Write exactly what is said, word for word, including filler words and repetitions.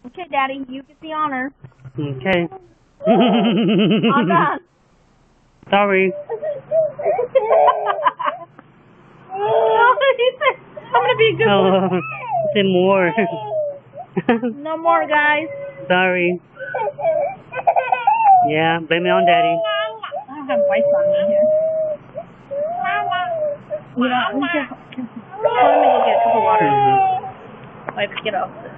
Okay, Daddy, you get the honor. Okay. I'm done. Sorry. Oh, he said, I'm gonna be a good Oh, boy. say more. No more, guys. Sorry. Yeah, blame it on Daddy. I don't have wipes on me here. You know, let me get, let me go get a cup of water. Mm-hmm. Wipes, get off this.